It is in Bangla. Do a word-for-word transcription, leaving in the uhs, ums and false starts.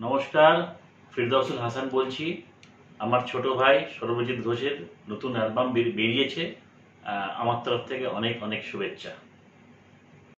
নমস্কার, ফিরদৌসুল হাসান বলছি। আমার ছোট ভাই সর্বজিৎ ঘোষের নতুন অ্যালবাম বেরিয়েছে। আমার তরফ থেকে অনেক অনেক শুভেচ্ছা।